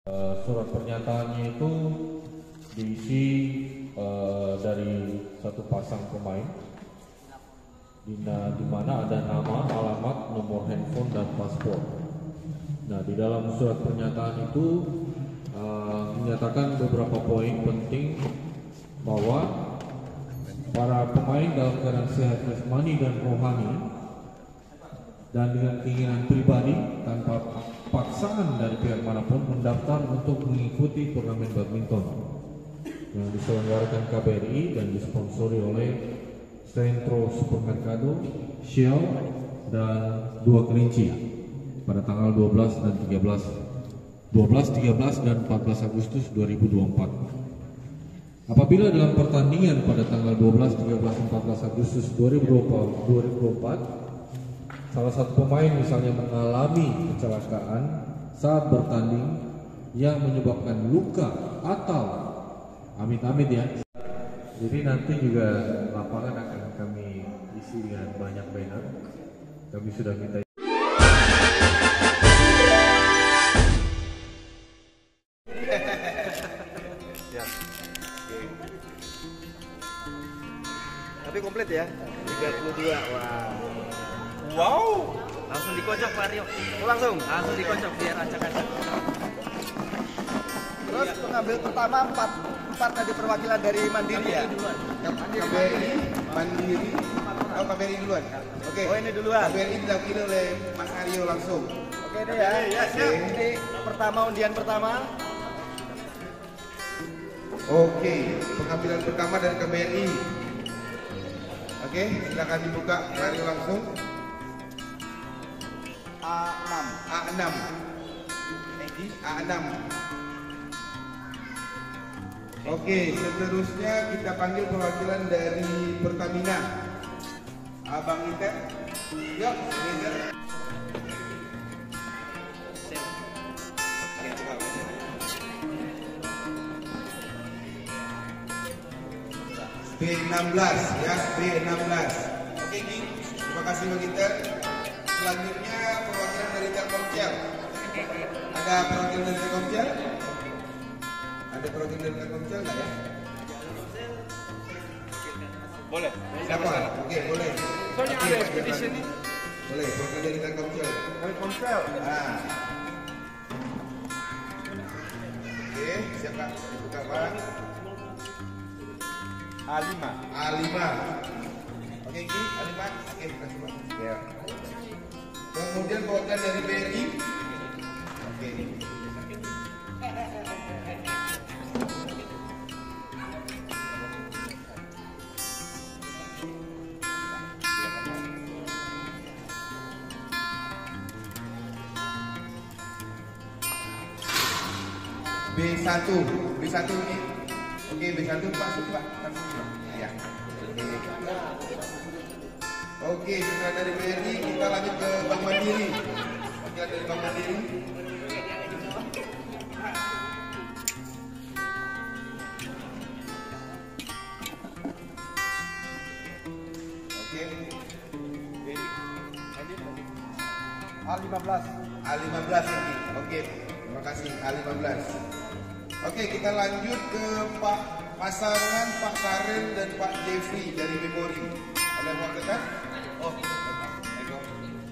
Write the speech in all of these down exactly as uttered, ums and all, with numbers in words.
Uh, surat pernyataannya itu diisi uh, dari satu pasang pemain, di, di mana ada nama, alamat, nomor handphone dan paspor. Nah, di dalam surat pernyataan itu uh, menyatakan beberapa poin penting bahwa para pemain dalam keadaan sehat jasmani dan rohani dan dengan keinginan pribadi tanpa paksaan dari pihak manapun mendaftar untuk mengikuti turnamen badminton yang diselenggarakan K B R I dan disponsori oleh Centro Supermercado, Shell, dan Dua Kelinci pada tanggal dua belas dan tiga belas, dua belas, tiga belas dan empat belas Agustus dua ribu dua puluh empat. Apabila dalam pertandingan pada tanggal dua belas, tiga belas, empat belas Agustus dua ribu dua puluh empat salah satu pemain misalnya mengalami kecelakaan saat bertanding yang menyebabkan luka atau amit-amit ya. Jadi nanti juga lapangan akan kami isi dengan banyak banner. Kami sudah minta. Ya. Tapi komplit ya, tiga puluh dua. Wah. Wow. Langsung dikocok Pak Rio. Oh, langsung? Langsung dikocok biar acak-acak. Terus pengambil pertama empat empat tadi perwakilan dari Mandiri ya? K B R I, Mandiri. Oh, K B R I duluan. Oke. Oh, ini duluan. K B R I diwakili oleh Mas Aryo langsung. Oke deh ya. Ya, siap. Ini pertama, undian pertama. Oke, pengambilan pertama dari K B R I. Oke, silakan dibuka Pak Aryo langsung. A enam. A enam. Egi A enam. Oke, seterusnya kita panggil perwakilan dari Pertamina. Abang Iter. Yuk, Iter. B enam belas ya, B enam belas. Oke, Gi. Terima kasih Bang Iter. Selanjutnya perwakilan dari Telkomsel. Ada perwakilan dari Telkomsel? Ada perwakilan dari Telkomsel nggak ya? Boleh. Siapa? Oke, boleh. Soalnya ada ekspedisi ini. Boleh, perwakilan dari Telkomsel. Telkomsel. Nah. Oke, siapa? Buka Pak. A lima. A lima. Oke, Ki, A lima. Oke, terima kasih Pak. Ya. Kemudian perwakilan dari B R I. Oke. B satu. B satu ini. Oke, B satu Pak, Pak. Ya. Oke, setelah dari B R I kita lanjut ke Bank Mandiri. Oke, dari Bank Mandiri. Oke. A lima belas. A lima belas ini. Oke, terima kasih A lima belas. Oke, kita lanjut ke Pak pasangan Pak Karen dan Pak Jeffrey dari Memori. Ada yang mau dekat? Oh, ayo.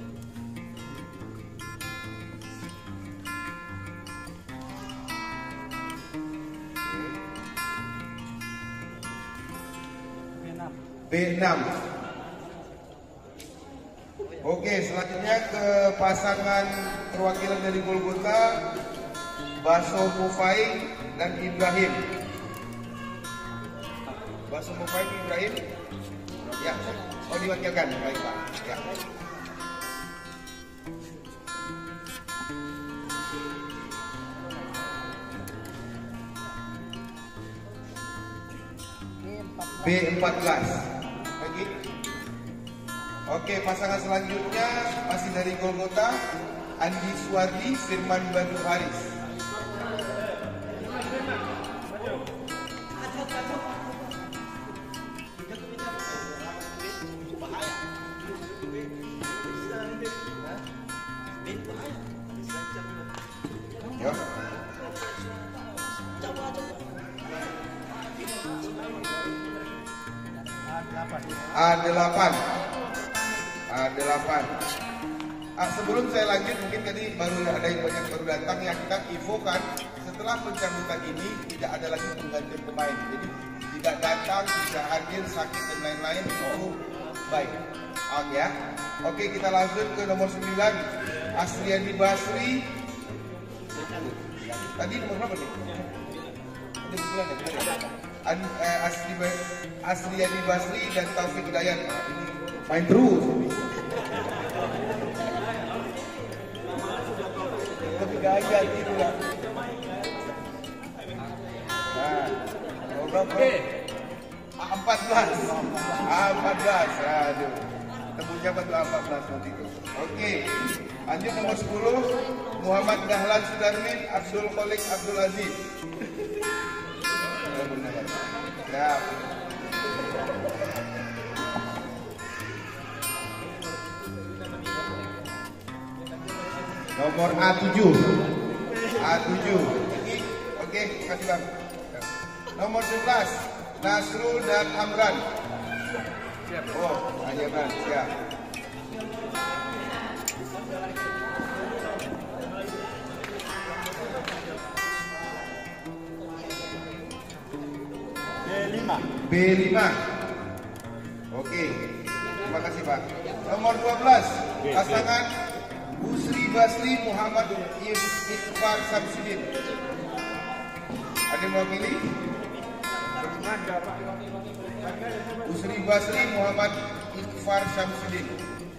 B enam. Oke, selanjutnya ke pasangan perwakilan dari Golgota, Baso Mufai dan Ibrahim. Baso Mufai Ibrahim. Ya, oh diwakilkan, baik Pak. Ya. B empat belas. Lagi. Oke, pasangan selanjutnya masih dari Golgota, Andi Suwardi, Firman Badu Haris. Yo. A delapan. A delapan. Ah, sebelum saya lanjut, mungkin tadi baru ada yang banyak baru datang yang kita infokan setelah pencabutan ini tidak ada lagi penggantian pemain. Jadi tidak datang, tidak hadir, sakit dan lain-lain itu baik. Oke ya. Oke, kita lanjut ke nomor sembilan, Asriani Basri. Tadi nomor berapa nih? Ada sembilan ya? Benar ya? An, eh, Asri, Asriani Basri dan Taufik Hidayat. Nah, ini main terus. Tapi gaya gitu ya. Nah, nomor berapa? A empat belas. A empat belas. Aduh. Temunya betul A empat belas nanti itu. Oke. Lanjut nomor sepuluh, Muhammad Dahlan Sudarmin, Abdul Kholik Abdul Aziz. Ya. Nomor A tujuh. A tujuh. Ini oke, kasih Bang. Nomor sebelas, Nasrul dan Amran. Siap. Oh, hanya Amran, siap. B lima. B lima. Oke. Terima kasih, Pak. Nomor dua belas, pasangan Busri Basri Muhammad Iqbal Samsudin. Ada yang mau pilih? Busri Basri Muhammad Iqbal Samsudin.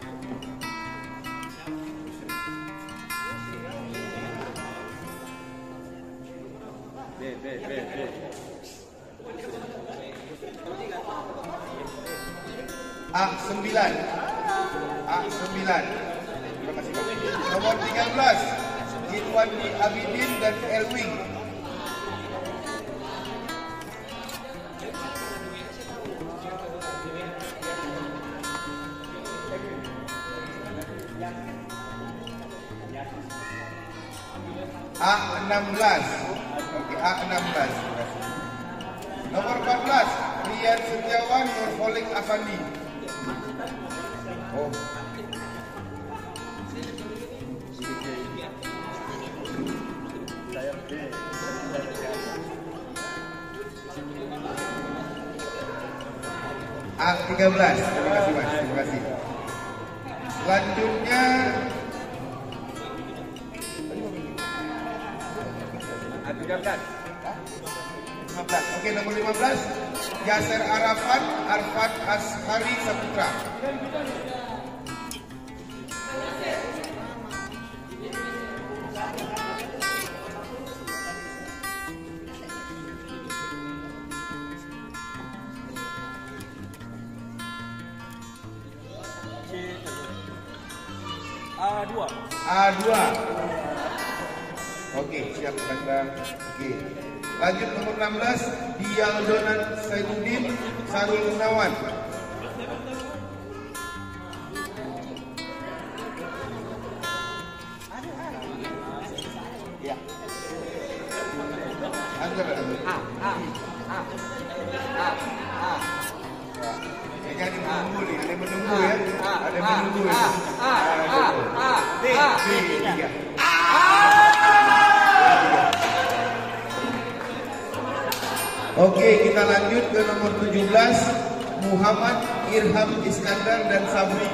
B B B B. A sembilan. A sembilan. Terima kasih, Pak. Nomor tiga belas, Irwandi Abidin dan Elwing. A enam belas. Oke, A enam belas. Nomor empat belas, Rian Setiawan Nurholik Afandi. Oh. A tiga belas. Terima kasih, Mas. Terima kasih. Selanjutnya A tiga belas. lima belas. Oke, nomor lima belas, Yasser Arafat Arfat Ashari Saputra. A dua. A dua. Oke, siap Bang. Oke. Lanjut nomor enam belas, Dialdonan Sainuddin Sarul Gunawan. Ya. Ada ada. A A A A A. Kayaknya ada yang menunggu nih, ada yang menunggu ya. Ada yang menunggu ya. A A A B B tiga. Oke, kita lanjut ke nomor tujuh belas, Muhammad Irham Iskandar dan Sabri.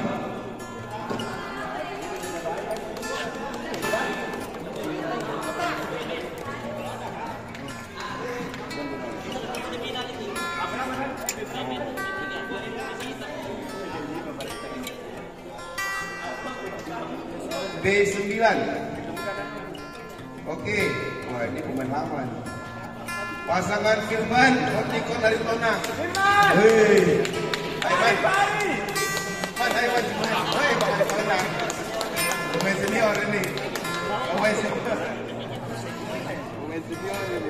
B sembilan. Oke, wah ini pemain lama nih. Pasangan Firman Otikon dari Tona. Firman. Hei. Hai, Hai. Man, hai, man. Hei, pemain Tona. Pemain senior ini. Pemain senior. Pemain senior ini.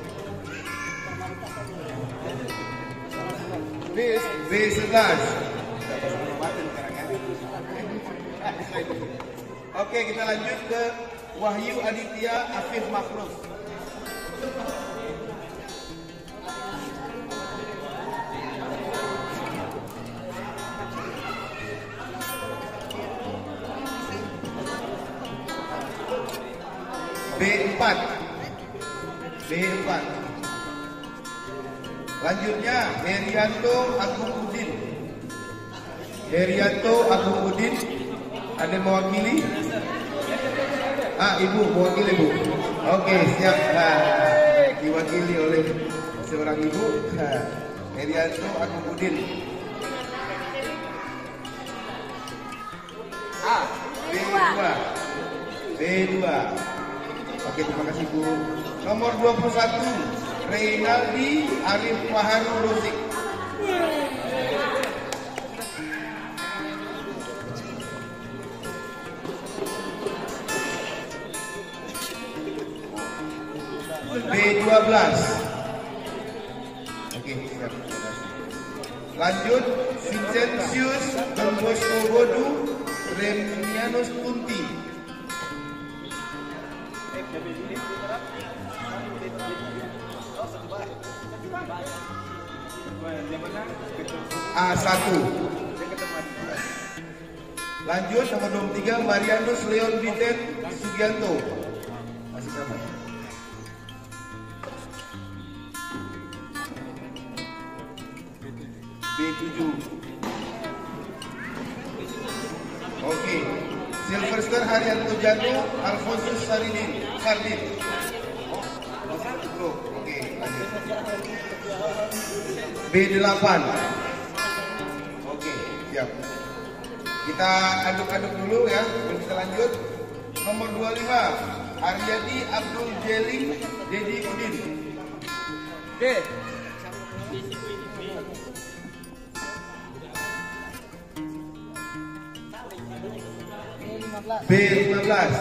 B B sebelas. Oke, kita lanjut ke Wahyu Aditya Afif Makhluf. B empat. B empat. Lanjutnya Herianto Agung Udin. Herianto Agung Udin, ada mewakili? Ah, ibu mewakili bu. Oke, siap. Nah, diwakili oleh seorang ibu. Nah, Herianto Agung Udin. A. B dua. B dua. Oke, terima kasih bu. Nomor dua puluh satu Reynaldi Arif Faharu Rusik. B dua belas. Oke, siap. Lanjut Vincentius Don Bosco Bodu Remianus Kunti. A satu. Lanjut nomor dua puluh tiga Marianus Leon Biden Sugianto. Masih sama. B tujuh. Oke. Sylvester Haryanto Jano Alfonsus Saridin Sardin. Oke, lanjut. B delapan. Oke, siap. Kita aduk-aduk dulu ya, sebelum kita lanjut. Nomor dua puluh lima Aryadi Abdul Jeling Dedi Udin. D. B lima belas.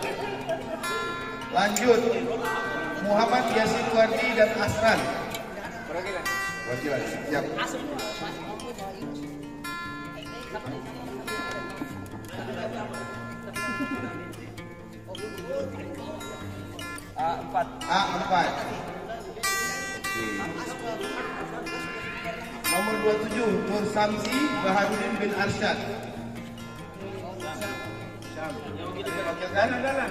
Lanjut Muhammad Yasin Wardi dan Asran. Wakilan, siap. A empat. A empat. Nomor dua puluh tujuh Nur Samsi Baharudin bin Arsyad. Dalam-dalam.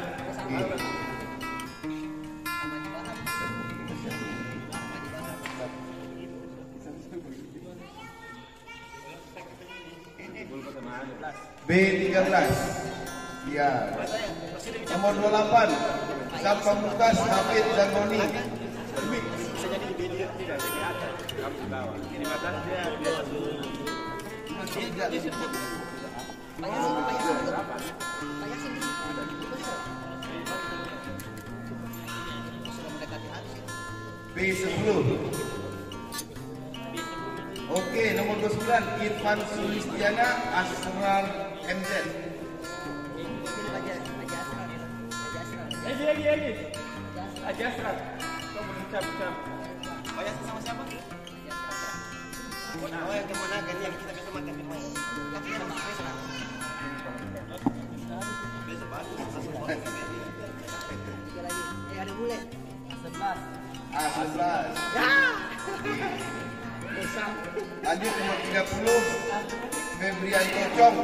B tiga belas. Ya. Nomor dua puluh delapan Sam Pamungkas Hafid dan Roni. Bisa jadi di video tidak jadi ada. Kamu di bawah. Ini mata dia dia. B sepuluh. Oke, nomor dua puluh sembilan Irfan Sulistiana Asrar M Z. Lagi lagi lagi. Aja Asrar. Kau berucap-ucap. Bayar sama siapa? Oh, yang kemana kan yang kita bisa makan di mana? Lagi sama Asrar. Besok bagus. Eh, ada bule. sebelas. A sebelas. Ya. Lanjut nomor tiga puluh Febrian Cocong.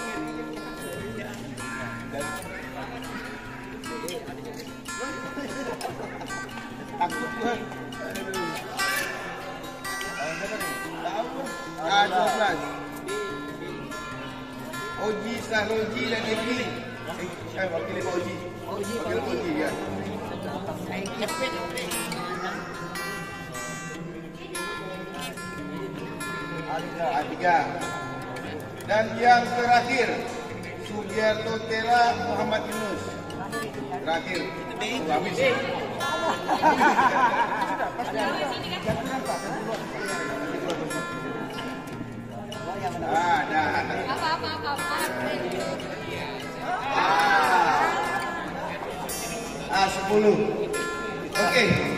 Takut kan? A dua belas. Oji Saroji dan Eki. Eh, wakil Pak Oji. Wakil Pak Oji ya. A tiga. Dan yang terakhir Sugiarto Tera Muhammad Yunus. Terakhir. Habis. Ah, dah. Apa apa apa apa. Ah. A sepuluh. Oke.